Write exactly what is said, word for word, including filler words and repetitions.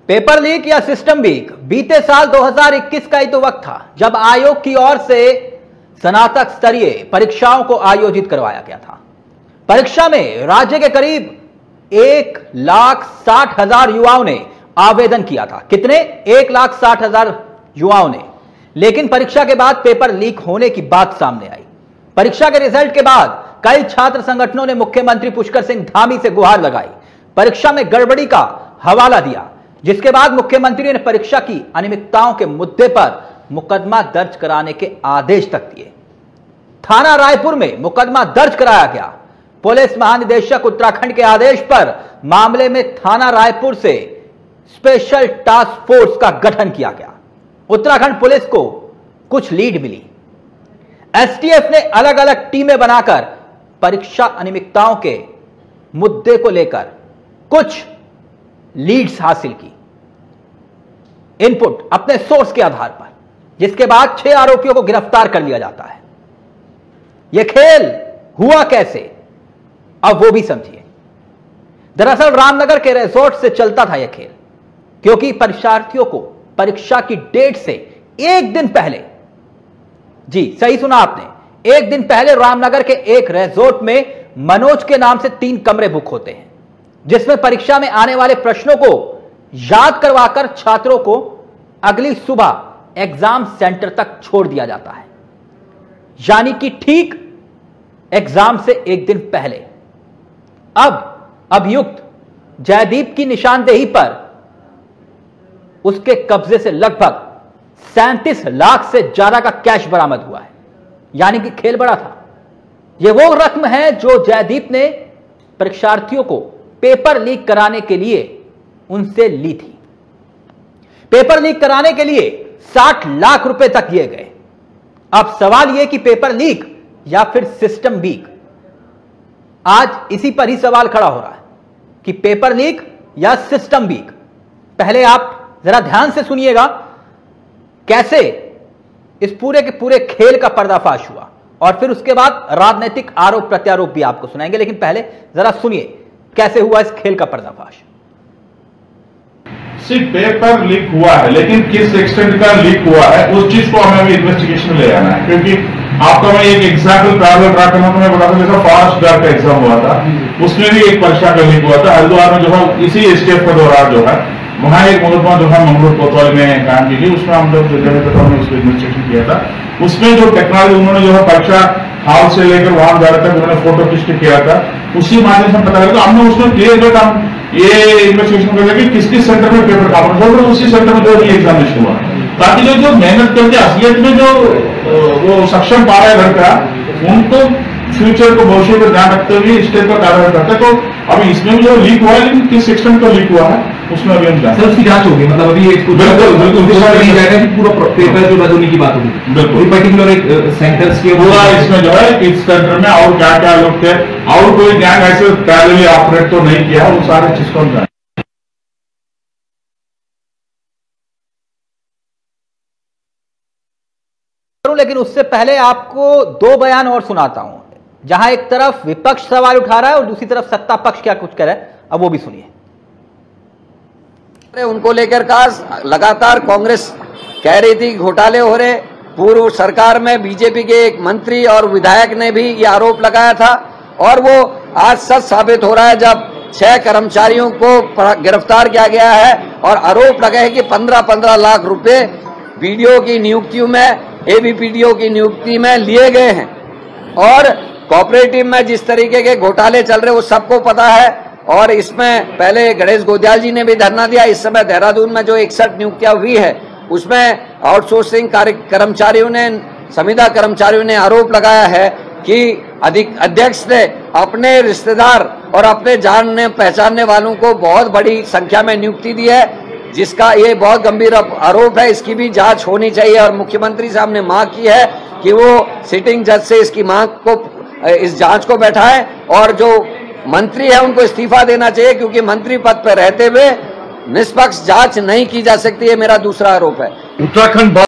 Paper leak या system leak, बीते साल दो हज़ार इक्कीस का ही तो वक्त था जब आयोग की ओर से स्नातक स्तरीय परीक्षाओं को आयोजित करवाया गया था। परीक्षा में राज्य के करीब एक लाख साठ हजार युवाओं ने आवेदन किया था। कितने? एक लाख साठ हजार युवाओं ने। लेकिन परीक्षा के बाद पेपर लीक होने की बात सामने आई। परीक्षा के रिजल्ट के बाद कई छात्र संगठनों ने मुख्यमंत्री पुष्कर सिंह धामी से गुहार लगाई, परीक्षा में गड़बड़ी का हवाला दिया, जिसके बाद मुख्यमंत्री ने परीक्षा की अनियमितताओं के मुद्दे पर मुकदमा दर्ज कराने के आदेश तक दिए। थाना रायपुर में मुकदमा दर्ज कराया गया। पुलिस महानिदेशक उत्तराखंड के आदेश पर मामले में थाना रायपुर से स्पेशल टास्क फोर्स का गठन किया गया। उत्तराखंड पुलिस को कुछ लीड मिली। एसटीएफ ने अलग अलग टीमें बनाकर परीक्षा अनियमितताओं के मुद्दे को लेकर कुछ लीड्स हासिल की, इनपुट अपने सोर्स के आधार पर, जिसके बाद छह आरोपियों को गिरफ्तार कर लिया जाता है। यह खेल हुआ कैसे, अब वो भी समझिए। दरअसल रामनगर के रिजॉर्ट से चलता था यह खेल, क्योंकि परीक्षार्थियों को परीक्षा की डेट से एक दिन पहले, जी सही सुना आपने, एक दिन पहले रामनगर के एक रिजॉर्ट में मनोज के नाम से तीन कमरे बुक होते हैं, जिसमें परीक्षा में आने वाले प्रश्नों को याद करवाकर छात्रों को अगली सुबह एग्जाम सेंटर तक छोड़ दिया जाता है, यानी कि ठीक एग्जाम से एक दिन पहले। अब अभियुक्त जयदीप की निशानदेही पर उसके कब्जे से लगभग सैंतीस लाख से ज्यादा का कैश बरामद हुआ है, यानी कि खेल बड़ा था। यह वो रकम है जो जयदीप ने परीक्षार्थियों को पेपर लीक कराने के लिए उनसे ली थी। पेपर लीक कराने के लिए साठ लाख रुपए तक दिए गए। अब सवाल यह कि पेपर लीक या फिर सिस्टम लीक, आज इसी पर ही सवाल खड़ा हो रहा है कि पेपर लीक या सिस्टम लीक। पहले आप जरा ध्यान से सुनिएगा कैसे इस पूरे के पूरे खेल का पर्दाफाश हुआ, और फिर उसके बाद राजनीतिक आरोप प्रत्यारोप भी आपको सुनाएंगे। लेकिन पहले जरा सुनिए कैसे हुआ इस खेल का पर्दाफाश। सिर्फ पेपर लीक हुआ है, लेकिन किस एक्सटेंट का लीक हुआ है उस चीज को हमें अभी इन्वेस्टिगेशन में ले आना है। क्योंकि आपका मैं एक एग्जाम्पल पैरेलल ड्रा करना तो मैं बता दूं, जैसा फॉरेस्ट गार्ड का एग्जाम हुआ था, उसमें भी एक परीक्षा का लीक हुआ था हरिद्वार में, जो है इसी एसटीएफ का दौरान जो है वहां एक मुकदमा जो है मंगलूर कोतवाल में कायम की गई। उसमें हम लोग हमने उसको इन्वेस्टिगेशन किया था। उसमें जो टेक्नोलॉजी उन्होंने जो है परीक्षा हॉल से लेकर वहां जा रहे थे, उन्होंने फोटो खींच के किया था, उसी माध्यम से पता लगा। हमने उसमें क्लियर किया हम ये इन्वेस्टिगेशन कर कि किस किस सेंटर में पेपर कापड़ था, उसी सेंटर में जो एग्जामिनेशन हुआ, ताकि जो जो मेहनत करके असलियत में जो वो सक्षम पा रहा है लड़का, उनको फ्यूचर को भविष्य को ध्यान रखते हुए इस टाइप का कार्रवाई करते हैं। तो अभी इसमें जो लीक हुआ है, लेकिन किस एक्सटेंट का लीक हुआ है उसमें अभी हम जानते हैं। उसकी जांच होगी, मतलब अभी बिल्कुल बिल्कुल पूरा पेपर जो रजोनी की बात होगी, बिल्कुल पर्टिकुलर एक सेंटर्स के पूरा इसमें जो है इस सेंटर में और क्या क्या लोग थे और कोई गैंग ऐसे पैरेलली ऑपरेट तो नहीं किया, वो सारे चीज को हम जाने। लेकिन उससे पहले आपको दो बयान और सुनाता हूं, जहां एक तरफ विपक्ष सवाल उठा रहा है और दूसरी तरफ सत्ता पक्ष क्या कुछ कह रहा है, अब वो भी सुनिए। उनको लेकर का लगातार कांग्रेस कह रही थी घोटाले हो रहे। पूर्व सरकार में बीजेपी के एक मंत्री और विधायक ने भी ये आरोप लगाया था, और वो आज सच साबित हो रहा है जब छह कर्मचारियों को गिरफ्तार किया गया है और आरोप लगे हैं कि पंद्रह पंद्रह लाख रुपए बीडीओ की नियुक्तियों में, एबीपीडीओ की नियुक्ति में लिए गए हैं। और कोऑपरेटिव में जिस तरीके के घोटाले चल रहे वो सबको पता है। और इसमें पहले गणेश गोदियाल जी ने भी धरना दिया। इस समय देहरादून में जो इकसठ नियुक्तियां हुई है उसमें आउटसोर्सिंग कर्मचारियों ने, संविदा कर्मचारियों ने आरोप लगाया है कि अधिक अध्यक्ष ने अपने रिश्तेदार और अपने जानने पहचानने वालों को बहुत बड़ी संख्या में नियुक्ति दी है, जिसका ये बहुत गंभीर आरोप है। इसकी भी जांच होनी चाहिए और मुख्यमंत्री साहब ने मांग की है कि वो सिटिंग जज से इसकी मांग को, इस जांच को बैठाएं, और जो मंत्री है उनको इस्तीफा देना चाहिए, क्योंकि मंत्री पद पर रहते हुए निष्पक्ष जांच नहीं की जा सकती है। मेरा दूसरा आरोप है। उत्तराखंड